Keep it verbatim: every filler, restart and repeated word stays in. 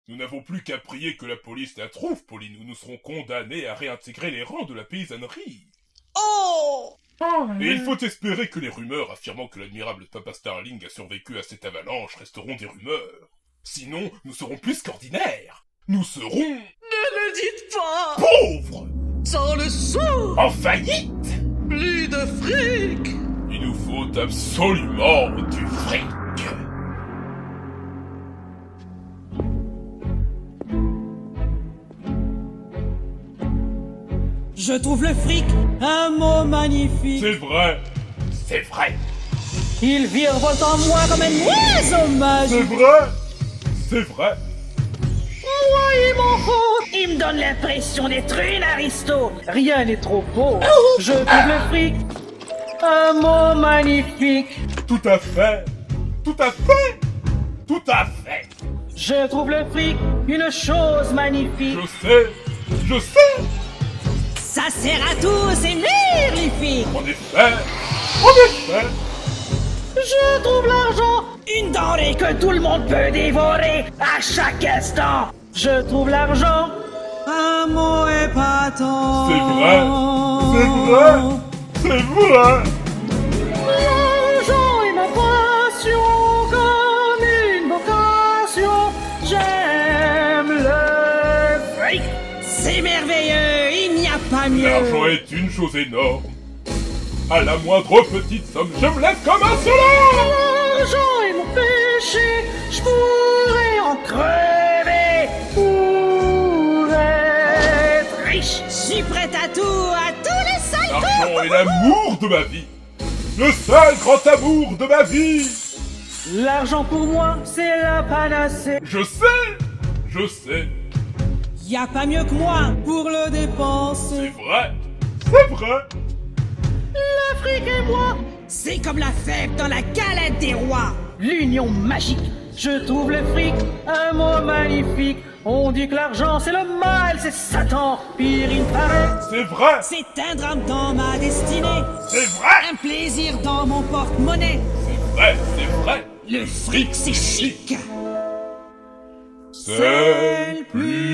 Nous n'avons plus qu'à prier que la police la trouve, Pauline, ou nous serons condamnés à réintégrer les rangs de la paysannerie. Oh! Et il faut espérer que les rumeurs affirmant que l'admirable Papa Starling a survécu à cette avalanche resteront des rumeurs. Sinon, nous serons plus qu'ordinaires. Nous serons... Ne le dites pas! Pauvres! Sans le sou! En faillite! Plus de fric! Il nous faut absolument du fric. Je trouve le fric un mot magnifique. C'est vrai, c'est vrai. Il virevolte en moi comme un oiseau magique. C'est vrai, c'est vrai. Moi, il m'en faut. Il me donne l'impression d'être une aristo. Rien n'est trop beau. Je trouve le fric un mot magnifique. Tout à fait, tout à fait, tout à fait. Je trouve le fric une chose magnifique. Je sais, je sais. Ça sert à tout, c'est magnifique. En effet, en effet. Je trouve l'argent une denrée que tout le monde peut dévorer à chaque instant. Je trouve l'argent un mot épatant. C'est vrai, c'est vrai, c'est vrai. L'argent est ma passion comme une vocation. J'aime le fric. C'est merveilleux, il n'y a pas mieux. L'argent est une chose énorme. À la moindre petite somme, je me lève comme un soleil. L'argent est mon péché, je pourrais en crever pour être riche. Je suis prête à tout, à tous les sales coups. L'argent est l'amour de ma vie. Le seul grand amour de ma vie. L'argent pour moi, c'est la panacée. Je sais, je sais. Y a pas mieux que moi pour le dépenser. C'est vrai, c'est vrai. L'Afrique et moi, c'est comme la fève dans la galette des rois. L'union magique. Je trouve le fric un mot magnifique. On dit que l'argent c'est le mal, c'est Satan. Pire il paraît. C'est vrai, C'est un drame dans ma destinée. c'est vrai, Un plaisir dans mon porte-monnaie. c'est vrai, c'est vrai. Le fric c'est chic. C'est le plus